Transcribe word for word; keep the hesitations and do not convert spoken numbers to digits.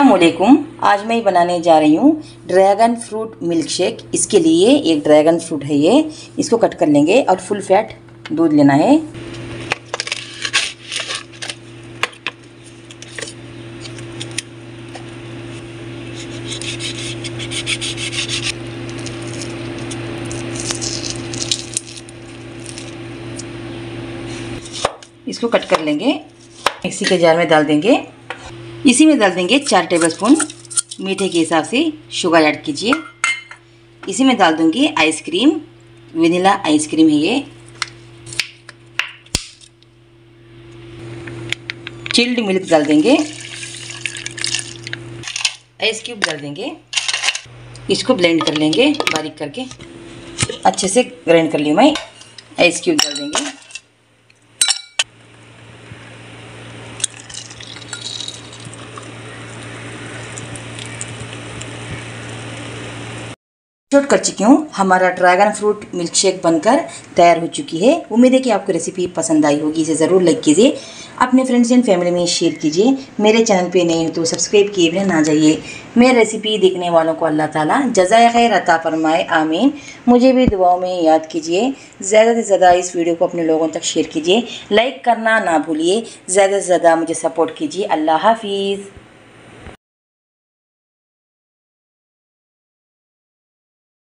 अस्सलामुअलैकुम। आज मैं बनाने जा रही हूँ ड्रैगन फ्रूट मिल्क शेक। इसके लिए एक ड्रैगन फ्रूट है, ये इसको कट कर लेंगे और फुल फैट दूध लेना है। इसको कट कर लेंगे, मिक्सी के जार में डाल देंगे। इसी में डाल देंगे चार टेबलस्पून मीठे के हिसाब से शुगर ऐड कीजिए। इसी में डाल दूंगी आइसक्रीम, वेनिला आइसक्रीम है ये। चिल्ड मिल्क डाल देंगे, आइस क्यूब डाल देंगे। इसको ब्लेंड कर लेंगे बारीक करके, अच्छे से ग्राइंड कर लिया मैं। आइस क्यूब डाल देंगे, नोट कर चुकी हूँ। हमारा ड्रैगन फ्रूट मिल्क शेक बनकर तैयार हो चुकी है। उम्मीद है कि आपको रेसिपी पसंद आई होगी। इसे ज़रूर लाइक कीजिए, अपने फ्रेंड्स एंड फैमिली में शेयर कीजिए। मेरे चैनल पे नए हो तो सब्सक्राइब किए बिना ना जाइए। मेरी रेसिपी देखने वालों को अल्लाह ताला जज़ाए खैर अता फरमाए, आमीन। मुझे भी दुआओं में याद कीजिए। ज़्यादा से ज़्यादा इस वीडियो को अपने लोगों तक शेयर कीजिए, लाइक करना ना भूलिए। ज़्यादा से ज़्यादा मुझे सपोर्ट कीजिए। अल्लाह हाफिज़।